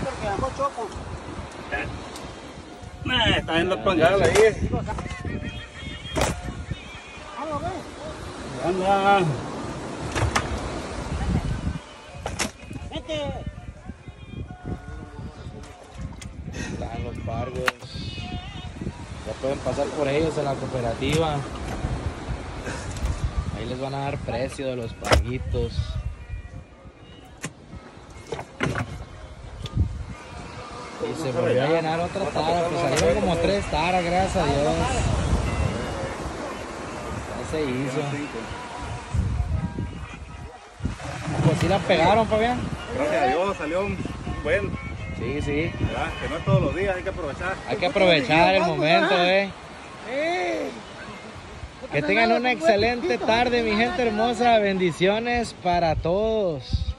porque dejó choco. Está en la pangala ahí. Anda. Vete. Están los pargos. Ya pueden pasar por ellos en la cooperativa. Ahí les van a dar precio de los parguitos. Y se volvió a llenar otra tara, pues salieron como 3 taras, gracias a Dios. Ya se hizo. Pues sí la pegaron, Fabián. Gracias a Dios, salió un buen. Sí, sí. ¿Verdad? Que no es todos los días, hay que aprovechar. Hay que aprovechar el momento, Que tengan una excelente tarde, mi gente hermosa. Bendiciones para todos.